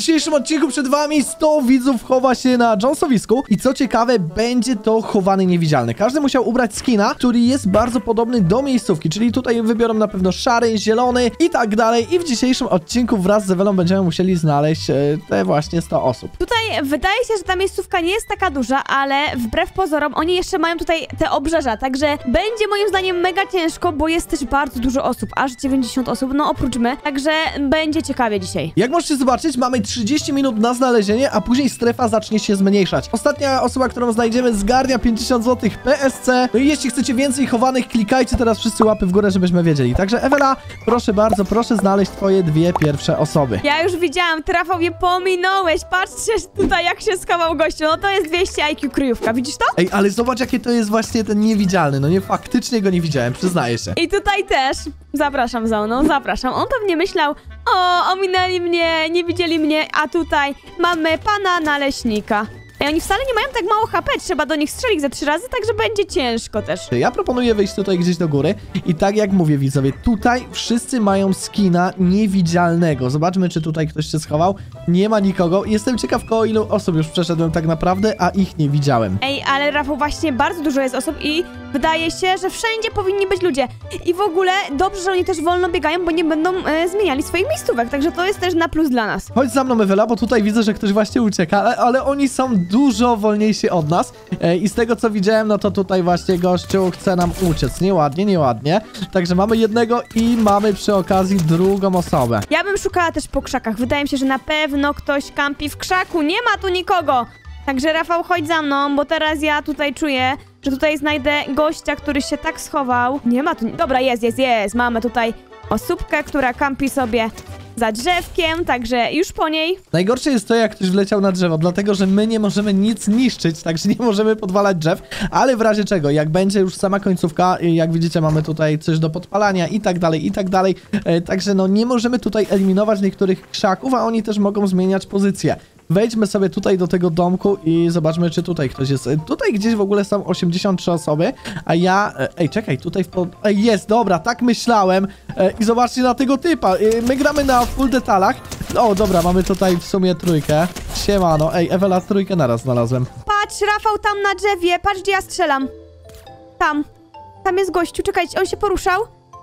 dzisiejszym odcinku przed wami 100 widzów chowa się na Jonesowisku i co ciekawe, będzie to chowany niewidzialny. Każdy musiał ubrać skina, który jest bardzo podobny do miejscówki, czyli tutaj wybiorą na pewno szary, zielony i tak dalej i w dzisiejszym odcinku wraz z Ewelą będziemy musieli znaleźć te właśnie 100 osób. Tutaj wydaje się, że ta miejscówka nie jest taka duża, ale wbrew pozorom oni jeszcze mają tutaj te obrzeża, także będzie moim zdaniem mega ciężko, bo jest też bardzo dużo osób, aż 90 osób, no oprócz my, także będzie ciekawie dzisiaj. Jak możecie zobaczyć, mamy 30 minut na znalezienie, a później strefa zacznie się zmniejszać. Ostatnia osoba, którą znajdziemy, zgarnia 50 zł PSC. No i jeśli chcecie więcej chowanych, klikajcie teraz wszyscy łapy w górę, żebyśmy wiedzieli. Także Ewela, proszę bardzo, proszę znaleźć twoje dwie pierwsze osoby. Ja już widziałam, ty Rafał mnie pominąłeś, patrzcie tutaj jak się schował gościu, no to jest 200 IQ kryjówka, widzisz to? Ej, ale zobacz jakie to jest właśnie ten niewidzialny, no nie, faktycznie go nie widziałem, przyznaję się. I tutaj też, zapraszam za mną, zapraszam, on pewnie myślał, o, ominęli mnie, nie widzieli mnie, a tutaj mamy pana naleśnika. Ej, oni wcale nie mają tak mało HP, trzeba do nich strzelić ze 3 razy, także będzie ciężko też. Ja proponuję wyjść tutaj gdzieś do góry i tak jak mówię widzowie, tutaj wszyscy mają skina niewidzialnego. Zobaczmy, czy tutaj ktoś się schował. Nie ma nikogo. Jestem ciekaw, koło ilu osób już przeszedłem tak naprawdę, a ich nie widziałem. Ej, ale Rafał, właśnie bardzo dużo jest osób i wydaje się, że wszędzie powinni być ludzie. I w ogóle dobrze, że oni też wolno biegają, bo nie będą zmieniali swoich miejscówek, także to jest też na plus dla nas. Chodź za mną, Ewela, bo tutaj widzę, że ktoś właśnie ucieka, ale oni są dużo wolniejsi od nas i z tego co widziałem, no to tutaj właśnie gościu chce nam uciec. Nieładnie, nieładnie. Także mamy jednego i mamy przy okazji drugą osobę. Ja bym szukała też po krzakach. Wydaje mi się, że na pewno ktoś kampi w krzaku. Nie ma tu nikogo. Także Rafał, chodź za mną, bo teraz ja tutaj czuję, że tutaj znajdę gościa, który się tak schował. Nie ma tu... Dobra, jest. Mamy tutaj osóbkę, która kampi sobie za drzewkiem, także już po niej. Najgorsze jest to, jak ktoś wleciał na drzewo, dlatego, że my nie możemy nic niszczyć, także nie możemy podwalać drzew, ale w razie czego, jak będzie już sama końcówka, jak widzicie, mamy tutaj coś do podpalania i tak dalej, także no nie możemy tutaj eliminować niektórych krzaków, a oni też mogą zmieniać pozycję. Wejdźmy sobie tutaj do tego domku i zobaczmy, czy tutaj ktoś jest. Tutaj gdzieś w ogóle są 83 osoby, a ja... Ej, czekaj, tutaj... Ej, jest, dobra, tak myślałem. I zobaczcie na tego typa. My gramy na full detalach. O, dobra, mamy tutaj w sumie trójkę. Siemano. Ej, Ewela, trójkę naraz znalazłem. Patrz, Rafał, tam na drzewie. Patrz, gdzie ja strzelam. Tam. Tam jest gościu. Czekajcie, on się poruszał.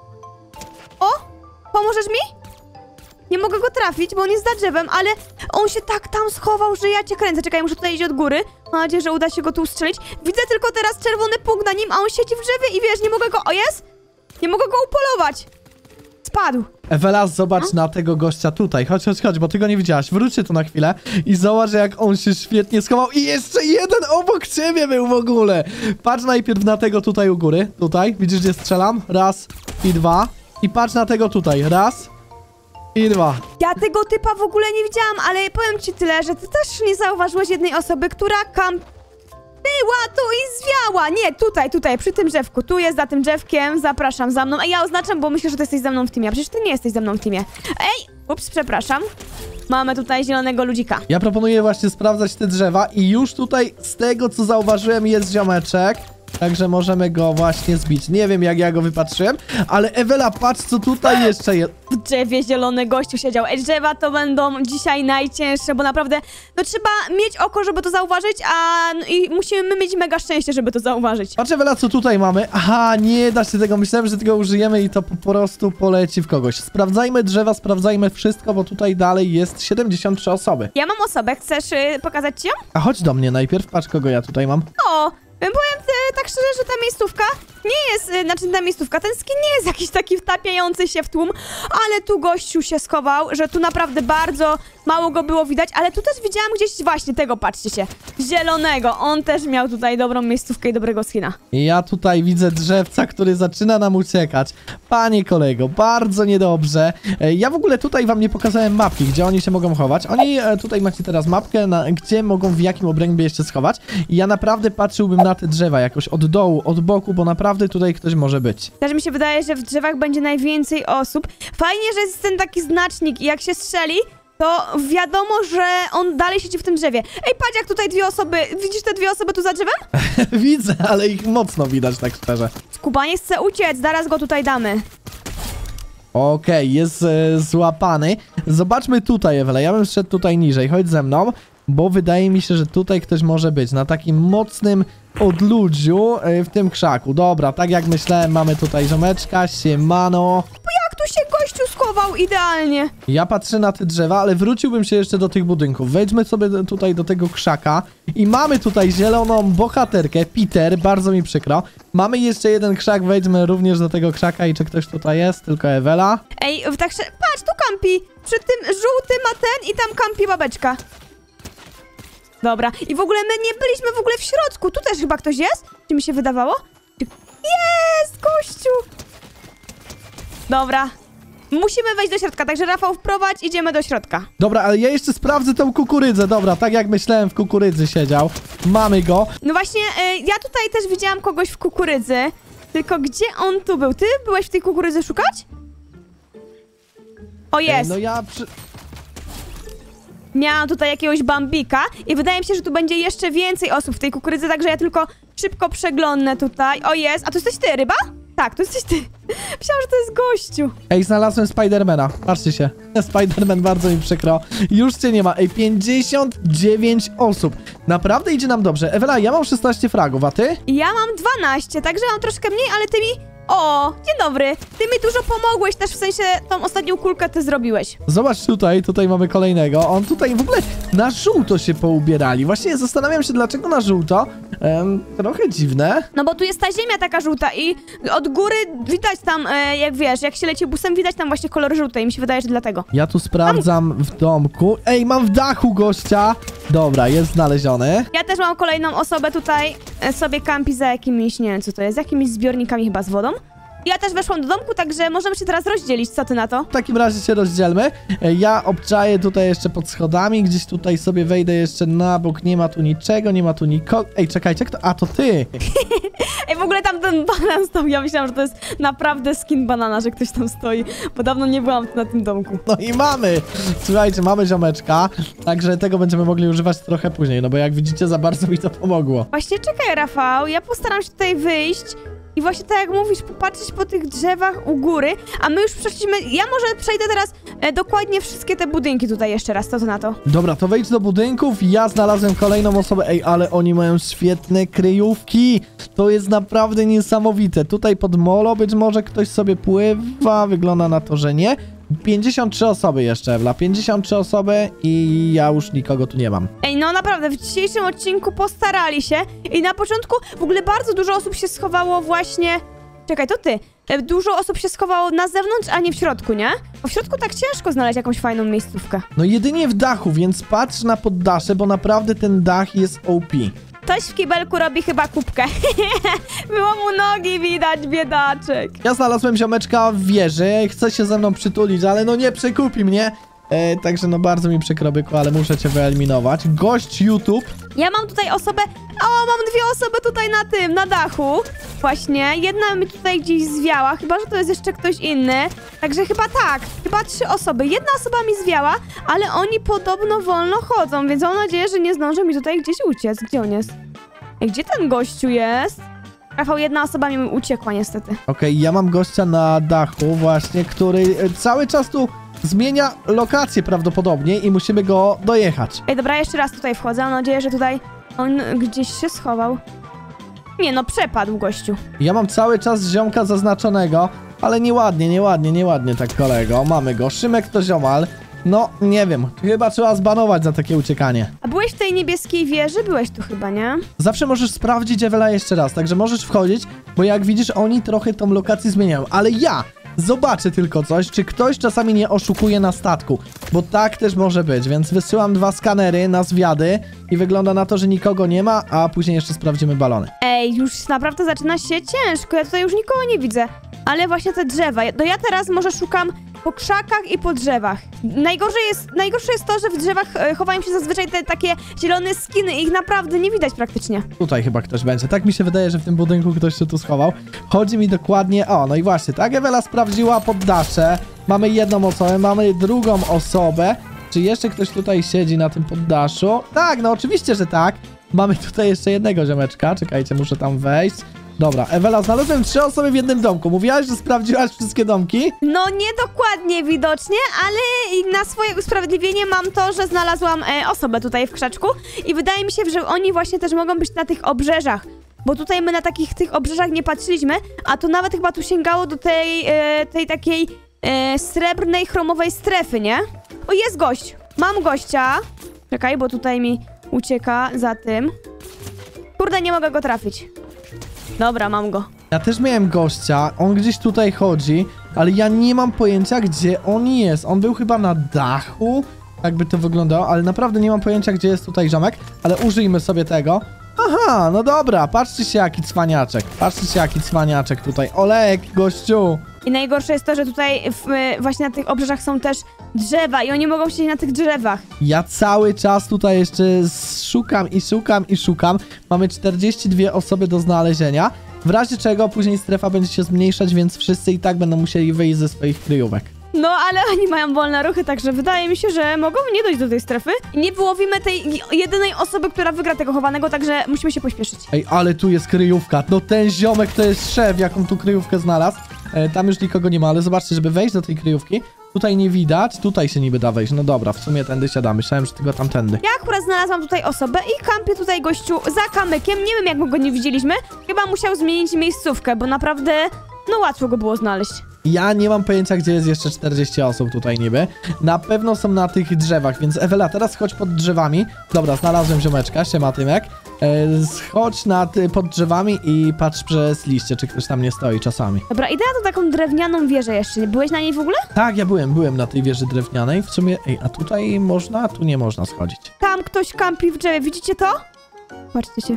O! Pomożesz mi? Nie mogę go trafić, bo on jest za drzewem, ale on się tak tam schował, że ja cię kręcę. Czekaj, muszę tutaj iść od góry. Mam nadzieję, że uda się go tu ustrzelić. Widzę tylko teraz czerwony punkt na nim, a on siedzi w drzewie i wiesz, nie mogę go... O, jest? Nie mogę go upolować. Spadł. Ewela, zobacz na tego gościa tutaj. Chodź, bo ty go nie widziałaś. Wróćcie tu na chwilę i zobacz, jak on się świetnie schował. I jeszcze jeden obok ciebie był w ogóle. Patrz najpierw na tego tutaj u góry. Tutaj, widzisz, gdzie strzelam? Raz i dwa. I patrz na tego tutaj. Raz i dwa. Ja tego typa w ogóle nie widziałam, ale powiem ci tyle, że ty też nie zauważyłeś jednej osoby, która była tu i zwiała. Nie, tutaj, przy tym drzewku. Tu jest za tym drzewkiem, zapraszam za mną. Ej, ja oznaczam, bo myślę, że ty jesteś ze mną w teamie, a przecież ty nie jesteś ze mną w teamie. Ej, ups, przepraszam. Mamy tutaj zielonego ludzika. Ja proponuję właśnie sprawdzać te drzewa i już tutaj z tego, co zauważyłem, jest ziomeczek. Także możemy go właśnie zbić. Nie wiem, jak ja go wypatrzyłem, ale Ewela, patrz, co tutaj jeszcze jest. W drzewie zielony gościu siedział. Ej, drzewa to będą dzisiaj najcięższe, bo naprawdę, no trzeba mieć oko, żeby to zauważyć, i musimy mieć mega szczęście, żeby to zauważyć. Patrz, Ewela, co tutaj mamy. Aha, nie da się tego. Myślałem, że tego użyjemy i to po prostu poleci w kogoś. Sprawdzajmy drzewa, sprawdzajmy wszystko, bo tutaj dalej jest 73 osoby. Ja mam osobę, chcesz pokazać ci ją? A chodź do mnie najpierw, patrz, kogo ja tutaj mam. O, powiem tak szczerze, że ta miejscówka nie jest, ta miejscówka, ten skin nie jest jakiś taki wtapiający się w tłum, ale tu gościu się schował, że tu naprawdę bardzo mało go było widać, ale tu też widziałam gdzieś właśnie tego, patrzcie się, zielonego, on też miał tutaj dobrą miejscówkę i dobrego skina. Ja tutaj widzę drzewca, który zaczyna nam uciekać. Panie kolego, bardzo niedobrze. Ja w ogóle tutaj wam nie pokazałem mapki, gdzie oni się mogą chować. Oni tutaj macie teraz mapkę, gdzie mogą w jakim obrębie jeszcze schować. I ja naprawdę patrzyłbym na te drzewa jakoś od dołu, od boku, bo naprawdę tutaj ktoś może być. Też mi się wydaje, że w drzewach będzie najwięcej osób. Fajnie, że jest ten taki znacznik i jak się strzeli, to wiadomo, że on dalej siedzi w tym drzewie. Ej, patrz jak tutaj dwie osoby, widzisz te dwie osoby tu za drzewem? Widzę, ale ich mocno widać, tak szczerze. Skubaniec chce uciec, zaraz go tutaj damy. Okej, jest złapany. Zobaczmy tutaj, Ewela, ja bym szedł tutaj niżej, chodź ze mną, bo wydaje mi się, że tutaj ktoś może być, na takim mocnym odludziu w tym krzaku. Dobra, tak jak myślałem, mamy tutaj ziomeczka, siemano. Jak tu się gościu schował idealnie? Ja patrzę na te drzewa, ale wróciłbym się jeszcze do tych budynków. Wejdźmy sobie tutaj do tego krzaka i mamy tutaj zieloną bohaterkę, Peter, bardzo mi przykro. Mamy jeszcze jeden krzak, wejdźmy również do tego krzaka i czy ktoś tutaj jest? Tylko Ewela. Ej, tak się... Patrz, tu kampi. Przy tym żółty ma ten i tam kampi babeczka. Dobra, i w ogóle my nie byliśmy w ogóle w środku. Tu też chyba ktoś jest? Czy mi się wydawało? Jest, gościu! Dobra. Musimy wejść do środka, także Rafał wprowadź, idziemy do środka. Dobra, ale ja jeszcze sprawdzę tą kukurydzę. Dobra, tak jak myślałem, w kukurydzy siedział. Mamy go. No właśnie, ja tutaj też widziałam kogoś w kukurydzy. Tylko gdzie on tu był? Ty byłeś w tej kukurydzy szukać? O, jest. No ja Miałam tutaj jakiegoś bambika i wydaje mi się, że tu będzie jeszcze więcej osób w tej kukurydzy, także ja tylko szybko przeglądnę tutaj. O, jest. A to jesteś ty, ryba? Tak, to jesteś ty. Myślałam, że to jest gościu. Ej, znalazłem Spidermana. Patrzcie się. Spiderman, bardzo mi przykro. Już cię nie ma. Ej, 59 osób. Naprawdę idzie nam dobrze. Ewela, ja mam 16 fragów, a ty? Ja mam 12, także mam troszkę mniej, ale ty mi... O, dzień dobry. Ty mi dużo pomogłeś też, w sensie tą ostatnią kulkę ty zrobiłeś. Zobacz tutaj mamy kolejnego. On tutaj w ogóle na żółto się poubierali. Właśnie zastanawiam się, dlaczego na żółto. Trochę dziwne. No bo tu jest ta ziemia taka żółta i od góry widać tam, jak wiesz, jak się leci busem, widać tam właśnie kolor żółty i mi się wydaje, że dlatego. Ja tu sprawdzam w domku. Ej, mam w dachu gościa. Dobra, jest znaleziony. Ja też mam kolejną osobę tutaj, sobie kampi za jakimiś, nie wiem co to jest, jakimiś zbiornikami chyba z wodą. Ja też weszłam do domku, także możemy się teraz rozdzielić, co ty na to? W takim razie się rozdzielmy. Ja obczaję tutaj jeszcze pod schodami, gdzieś tutaj sobie wejdę jeszcze na bok. Nie ma tu niczego, nie ma tu nikogo. Ej, czekajcie, kto? A, to ty! Ej, w ogóle tam ten banan stał, ja myślałam, że to jest naprawdę skin banana, że ktoś tam stoi, bo dawno nie byłam na tym domku. No i mamy! Słuchajcie, mamy ziomeczka, także tego będziemy mogli używać trochę później, no bo jak widzicie, za bardzo mi to pomogło. Właśnie czekaj, Rafał, ja postaram się tutaj wyjść i właśnie tak jak mówisz, popatrzeć po tych drzewach u góry, a my już przeszliśmy, ja może przejdę teraz dokładnie wszystkie te budynki tutaj jeszcze raz, co ty na to? Dobra, to wejdź do budynków, ja znalazłem kolejną osobę. Ej, ale oni mają świetne kryjówki. To jest naprawdę niesamowite. Tutaj pod molo być może ktoś sobie pływa, wygląda na to, że nie. 53 osoby jeszcze, Ewla, 53 osoby i ja już nikogo tu nie mam. Ej, no naprawdę, w dzisiejszym odcinku postarali się i na początku w ogóle bardzo dużo osób się schowało właśnie... Czekaj, to ty. Dużo osób się schowało na zewnątrz, a nie w środku, nie? Bo w środku tak ciężko znaleźć jakąś fajną miejscówkę. No jedynie w dachu, więc patrz na poddasze, bo naprawdę ten dach jest OP. Ktoś w kibelku robi chyba kubkę. Było mu nogi widać, biedaczek. Ja znalazłem ziomeczka w wieży, chce się ze mną przytulić, ale no nie przekupi mnie. Także no bardzo mi przykro, byku, ale muszę cię wyeliminować. Gość YouTube. Ja mam tutaj osobę... O, mam dwie osoby tutaj na tym, na dachu. Właśnie, jedna mi tutaj gdzieś zwiała, chyba, że to jest jeszcze ktoś inny. Także chyba tak, chyba 3 osoby. Jedna osoba mi zwiała, ale oni podobno wolno chodzą, więc mam nadzieję, że nie zdąży mi tutaj gdzieś uciec. Gdzie on jest? Ej, gdzie ten gościu jest? Rafał, jedna osoba mi uciekła niestety. Okej, ja mam gościa na dachu właśnie, który cały czas tu zmienia lokację prawdopodobnie i musimy go dojechać. Ej, dobra, jeszcze raz tutaj wchodzę. Mam nadzieję, że tutaj on gdzieś się schował. Nie no, przepadł gościu. Ja mam cały czas ziomka zaznaczonego, ale nieładnie tak, kolego. Mamy go. Szymek to ziomal. No, nie wiem. Chyba trzeba zbanować za takie uciekanie. A byłeś w tej niebieskiej wieży? Byłeś tu chyba, nie? Zawsze możesz sprawdzić Ewela jeszcze raz, także możesz wchodzić, bo jak widzisz, oni trochę tą lokację zmieniają. Ale ja zobaczę tylko coś, czy ktoś czasami nie oszukuje na statku, bo tak też może być, więc wysyłam 2 skanery na zwiady i wygląda na to, że nikogo nie ma, a później jeszcze sprawdzimy balony. Ej, już naprawdę zaczyna się ciężko, ja tutaj już nikogo nie widzę. Ale właśnie te drzewa, to ja teraz może szukam po krzakach i po drzewach. Najgorsze jest to, że w drzewach chowają się zazwyczaj te takie zielone skiny i ich naprawdę nie widać praktycznie. Tutaj chyba ktoś będzie. Tak mi się wydaje, że w tym budynku ktoś się tu schował. Chodzi mi dokładnie... O, no i właśnie, tak Ewela sprawdziła poddasze. Mamy jedną osobę, mamy drugą osobę. Czy jeszcze ktoś tutaj siedzi na tym poddaszu? Tak, no oczywiście, że tak. Mamy tutaj jeszcze jednego ziomeczka. Czekajcie, muszę tam wejść. Dobra, Ewela, znalazłem 3 osoby w jednym domku. Mówiłaś, że sprawdziłaś wszystkie domki? No nie dokładnie widocznie, ale i na swoje usprawiedliwienie mam to, że znalazłam osobę tutaj w krzaczku i wydaje mi się, że oni właśnie też mogą być na tych obrzeżach. Bo tutaj my na tych obrzeżach nie patrzyliśmy, a to nawet chyba tu sięgało do tej takiej srebrnej, chromowej strefy, nie? O, jest gość! Mam gościa. Czekaj, bo tutaj mi ucieka za tym. Kurde, nie mogę go trafić. Dobra, mam go. Ja też miałem gościa, on gdzieś tutaj chodzi, ale ja nie mam pojęcia, gdzie on jest. On był chyba na dachu, tak by to wyglądało, ale naprawdę nie mam pojęcia, gdzie jest tutaj ziomek, ale użyjmy sobie tego. Aha, no dobra, patrzcie się jaki cwaniaczek. Patrzcie się jaki cwaniaczek tutaj. Olek, gościu. I najgorsze jest to, że tutaj właśnie na tych obrzeżach są też drzewa i oni mogą siedzieć na tych drzewach. Ja cały czas tutaj jeszcze szukam i szukam i szukam. Mamy 42 osoby do znalezienia. W razie czego później strefa będzie się zmniejszać, więc wszyscy i tak będą musieli wyjść ze swoich kryjówek. No, ale oni mają wolne ruchy, także wydaje mi się, że mogą nie dojść do tej strefy. I nie wyłowimy tej jedynej osoby, która wygra tego chowanego, także musimy się pośpieszyć. Ej, ale tu jest kryjówka. No ten ziomek to jest szef, jaką tu kryjówkę znalazł. Tam już nikogo nie ma, ale zobaczcie, żeby wejść do tej kryjówki. Tutaj nie widać, tutaj się niby da wejść. No dobra, w sumie tędy siadamy. Myślałem, że tylko tamtędy. Ja akurat znalazłam tutaj osobę i kampię tutaj gościu za kamykiem. Nie wiem, jak my go nie widzieliśmy. Chyba musiał zmienić miejscówkę, bo naprawdę, no łatwo go było znaleźć. Ja nie mam pojęcia, gdzie jest jeszcze 40 osób tutaj niby. Na pewno są na tych drzewach, więc Ewela, teraz chodź pod drzewami. Dobra, znalazłem ziomeczka, siema Tymek. Chodź pod drzewami i patrz przez liście, czy ktoś tam nie stoi czasami. Dobra, idę na tą taką drewnianą wieżę jeszcze. Byłeś na niej w ogóle? Tak, ja byłem na tej wieży drewnianej. W sumie, ej, a tutaj można, a tu nie można schodzić. Tam ktoś kampi w drzewie, widzicie to? Patrzcie się.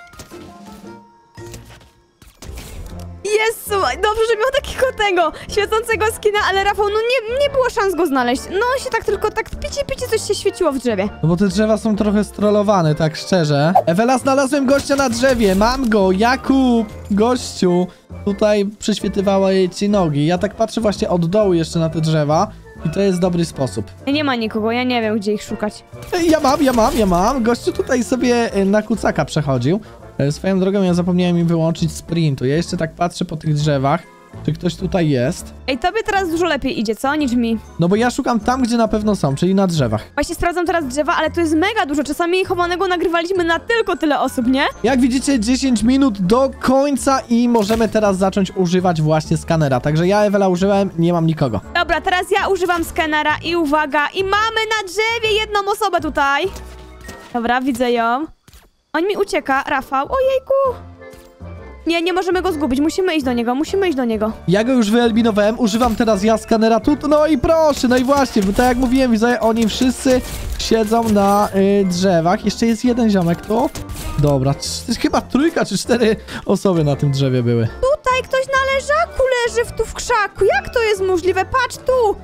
Jezu, dobrze, że miał takiego tego świecącego skina, ale Rafał, no nie było szans go znaleźć. No on się tak tylko tak picie coś się świeciło w drzewie. No bo te drzewa są trochę strollowane, tak szczerze. Ewela, znalazłem gościa na drzewie, mam go, Jakub, gościu. Tutaj przyświetywały ci nogi. Ja tak patrzę właśnie od dołu jeszcze na te drzewa i to jest dobry sposób. Nie ma nikogo, ja nie wiem, gdzie ich szukać. Ej, ja mam. Gościu tutaj sobie na kucaka przechodził. Swoją drogą ja zapomniałem im wyłączyć sprintu. Ja jeszcze tak patrzę po tych drzewach, czy ktoś tutaj jest. Ej, tobie teraz dużo lepiej idzie, co? Niż mi. No bo ja szukam tam, gdzie na pewno są, czyli na drzewach. Właśnie sprawdzam teraz drzewa, ale to jest mega dużo. Czasami chowanego nagrywaliśmy na tylko tyle osób, nie? Jak widzicie, 10 minut do końca i możemy teraz zacząć używać właśnie skanera. Także ja, Ewela, użyłem, nie mam nikogo. Dobra, teraz ja używam skanera i uwaga, i mamy na drzewie jedną osobę tutaj. Dobra, widzę ją. On mi ucieka, Rafał. Ojejku. Nie możemy go zgubić. Musimy iść do niego. Ja go już wyeliminowałem, używam teraz ja skanera tu. No i proszę, no i właśnie, bo tak jak mówiłem, widzę, oni wszyscy siedzą na drzewach. Jeszcze jest jeden ziomek tu. Dobra, chyba 3 czy 4 osoby na tym drzewie były. Tutaj ktoś na leżaku leży tu w krzaku. Jak to jest możliwe? Patrz tu.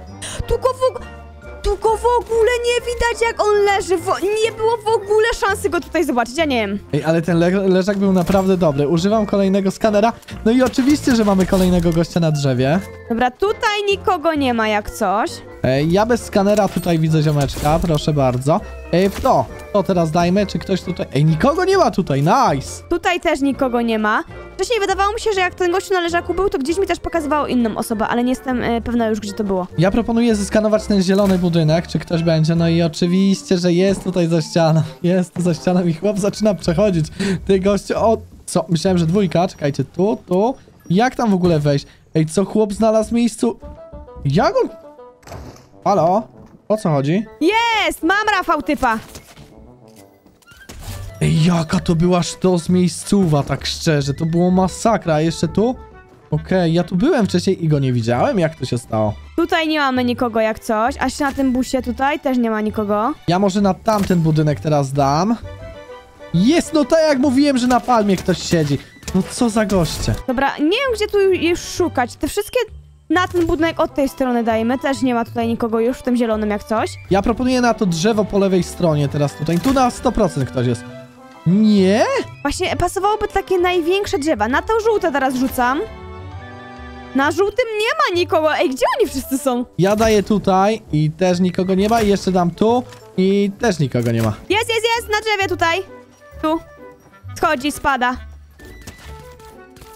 Tu go w ogóle nie widać, jak on leży. Nie było w ogóle szansy go tutaj zobaczyć, ja nie wiem. Ej, ale ten leżak był naprawdę dobry. Używam kolejnego skanera. No i oczywiście, że mamy kolejnego gościa na drzewie. Dobra, tutaj nikogo nie ma jak coś. Ja bez skanera tutaj widzę ziomeczka, proszę bardzo. To teraz dajmy, czy ktoś tutaj... Ej, nikogo nie ma tutaj, nice! Tutaj też nikogo nie ma. Wcześniej wydawało mi się, że jak ten gościu na leżaku był, to gdzieś mi też pokazywało inną osobę, ale nie jestem pewna już, gdzie to było. Ja proponuję zeskanować ten zielony budynek, czy ktoś będzie, no i oczywiście, że jest tutaj za ścianą. Jest za ścianą i chłop zaczyna przechodzić. Ty gościu, co? Myślałem, że 2, czekajcie, tu. Jak tam w ogóle wejść? Ej, co chłop znalazł miejscu? Jak on... Halo? O co chodzi? Jest! Mam Rafał typa! Ej, jaka to była sztos miejscowa, tak szczerze, to było masakra, a jeszcze tu? Okej, ja tu byłem wcześniej i go nie widziałem, jak to się stało? Tutaj nie mamy nikogo jak coś, a się na tym busie tutaj też nie ma nikogo. Ja może na tamten budynek teraz dam. Jest, no tak jak mówiłem, że na palmie ktoś siedzi. No co za goście. Dobra, nie wiem, gdzie tu już szukać. Te wszystkie na ten budynek od tej strony dajmy. Też nie ma tutaj nikogo już w tym zielonym jak coś. Ja proponuję na to drzewo po lewej stronie teraz tutaj. Tu na 100% ktoś jest. Nie? Właśnie pasowałoby takie największe drzewa. Na to żółte teraz rzucam. Na żółtym nie ma nikogo. Ej, gdzie oni wszyscy są? Ja daję tutaj i też nikogo nie ma. I jeszcze dam tu i też nikogo nie ma. Jest! Na drzewie tutaj. Tu. Schodzi, spada.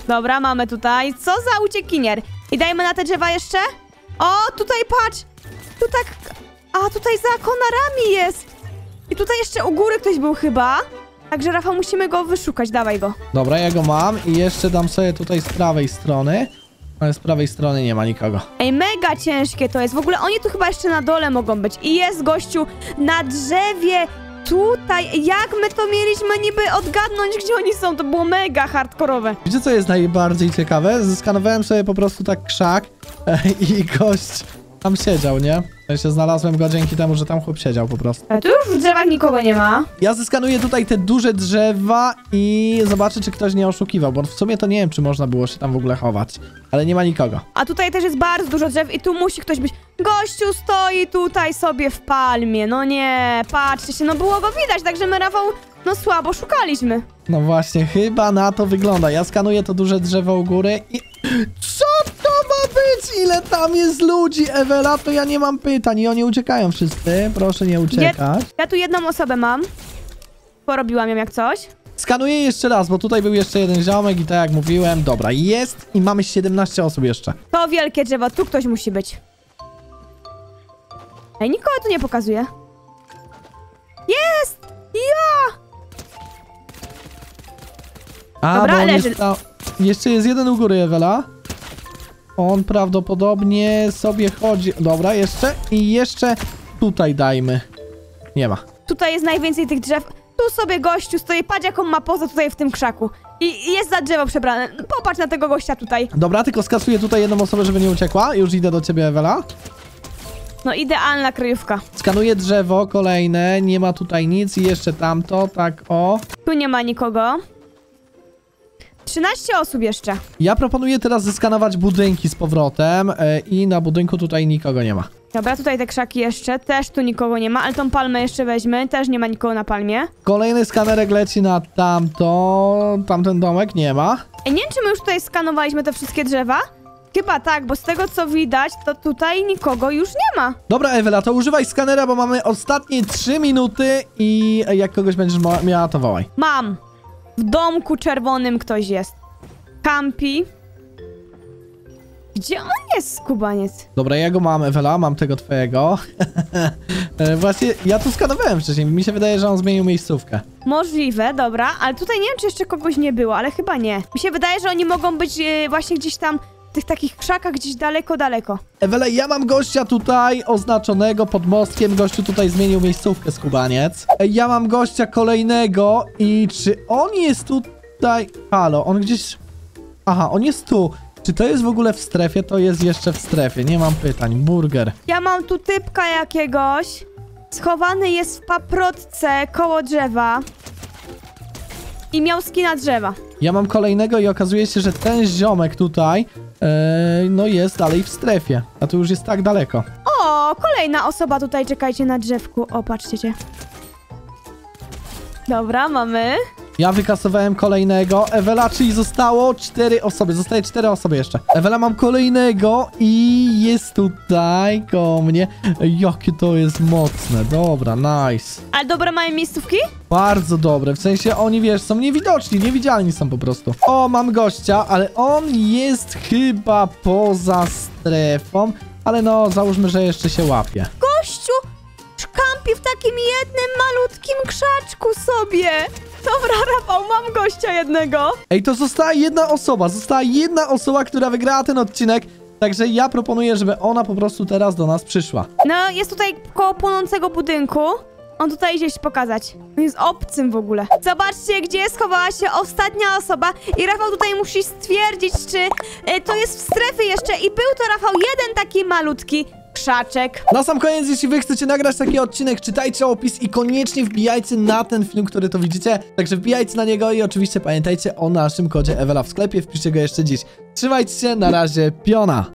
Dobra, mamy tutaj. Co za uciekinier. I dajmy na te drzewa jeszcze. O, tutaj patrz. Tu tak... A, tutaj za konarami jest. I tutaj jeszcze u góry ktoś był chyba. Także, Rafał, musimy go wyszukać. Dawaj go. Dobra, ja go mam i jeszcze dam sobie tutaj z prawej strony. Ale z prawej strony nie ma nikogo. Ej, mega ciężkie to jest. W ogóle oni tu chyba jeszcze na dole mogą być. I jest gościu na drzewie. Tutaj. Jak my to mieliśmy niby odgadnąć, gdzie oni są? To było mega hardkorowe. Wiecie, co jest najbardziej ciekawe? Zeskanowałem sobie po prostu tak krzak i gość tam siedział, nie? Ja się znalazłem go dzięki temu, że tam chłop siedział po prostu. A tu już w drzewach nikogo nie ma. Ja zeskanuję tutaj te duże drzewa i zobaczę, czy ktoś nie oszukiwał, bo w sumie to nie wiem, czy można było się tam w ogóle chować. Ale nie ma nikogo. A tutaj też jest bardzo dużo drzew i tu musi ktoś być. Gościu stoi tutaj sobie w palmie. No nie, patrzcie się, no było go widać, także my, Rafał, no słabo szukaliśmy. No właśnie, chyba na to wygląda. Ja skanuję to duże drzewo u góry i... Co to ma być? Ile tam jest ludzi, Ewela? To ja nie mam pytań i oni uciekają wszyscy. Proszę nie uciekać. Ja tu jedną osobę mam. Porobiłam ją jak coś. Skanuję jeszcze raz, bo tutaj był jeszcze jeden ziomek i tak jak mówiłem, dobra, jest i mamy 17 osób jeszcze. To wielkie drzewo, tu ktoś musi być. Ej, nikogo tu nie pokazuje. Jest! Ja! A, Dobra, bo on leży. jest jeszcze jest jeden u góry, Ewela. On prawdopodobnie sobie chodzi. Dobra, jeszcze i jeszcze tutaj dajmy. Nie ma. Tutaj jest najwięcej tych drzew. Tu sobie gościu stoi, patrz jaką ma pozę tutaj w tym krzaku. I jest za drzewo przebrane. Popatrz na tego gościa tutaj. Dobra, tylko skasuję tutaj jedną osobę, żeby nie uciekła. Już idę do ciebie, Ewela. No idealna kryjówka. Skanuję drzewo, kolejne. Nie ma tutaj nic i jeszcze tamto, tak o. Tu nie ma nikogo. 13 osób jeszcze. Ja proponuję teraz zeskanować budynki z powrotem i na budynku tutaj nikogo nie ma. Dobra, tutaj te krzaki jeszcze. Też tu nikogo nie ma, ale tą palmę jeszcze weźmy. Też nie ma nikogo na palmie. Kolejny skanerek leci na tamten domek, nie ma. Ej, nie wiem, czy my już tutaj skanowaliśmy te wszystkie drzewa? Chyba tak, bo z tego co widać, to tutaj nikogo już nie ma. Dobra, Ewela, to używaj skanera, bo mamy ostatnie 3 minuty i jak kogoś będziesz miała, to wołaj. Mam. W domku czerwonym ktoś jest. Kampi. Gdzie on jest, skubaniec? Dobra, ja go mam, Ewela, mam tego twojego. Właśnie, ja tu skanowałem wcześniej, mi się wydaje, że on zmienił miejscówkę. Możliwe, dobra, ale tutaj nie wiem, czy jeszcze kogoś nie było, ale chyba nie. Mi się wydaje, że oni mogą być właśnie gdzieś tam w tych takich krzakach, gdzieś daleko, daleko. Ewela, ja mam gościa tutaj oznaczonego pod mostkiem, gościu tutaj zmienił miejscówkę, skubaniec. Ja mam gościa kolejnego i czy on jest tutaj... Halo, on gdzieś... Aha, on jest tu. Czy to jest w ogóle w strefie? To jest jeszcze w strefie, nie mam pytań. Burger. Ja mam tu typka jakiegoś. Schowany jest w paprotce koło drzewa. I miał skina drzewa. Ja mam kolejnego i okazuje się, że ten ziomek tutaj, no jest dalej w strefie. A tu już jest tak daleko. O, kolejna osoba tutaj, czekajcie na drzewku. O, patrzcie cię. Dobra, mamy. Ja wykasowałem kolejnego. Ewela, czyli zostało 4 osoby. Zostaje 4 osoby jeszcze. Ewela, mam kolejnego i jest tutaj koło mnie. Jakie to jest mocne. Dobra, nice. Ale dobre mają miejscówki? Bardzo dobre. W sensie oni, wiesz, są niewidoczni. Niewidzialni są po prostu. O, mam gościa, ale on jest chyba poza strefą. Ale no, załóżmy, że jeszcze się łapie. Gościu kampi w takim jednym malutkim krzaczku sobie. Dobra, Rafał, mam gościa jednego. Ej, to została jedna osoba. Została jedna osoba, która wygrała ten odcinek. Także ja proponuję, żeby ona po prostu teraz do nas przyszła. No, jest tutaj koło płonącego budynku. On tutaj idzie się pokazać. On jest obcym w ogóle. Zobaczcie, gdzie schowała się ostatnia osoba. I Rafał tutaj musi stwierdzić, czy to jest w strefie jeszcze. I był to, Rafał, jeden taki malutki krzaczek. Na sam koniec, jeśli wy chcecie nagrać taki odcinek, czytajcie opis i koniecznie wbijajcie na ten film, który to widzicie. Także wbijajcie na niego i oczywiście pamiętajcie o naszym kodzie Ewela w sklepie. Wpiszcie go jeszcze dziś. Trzymajcie się, na razie, piona!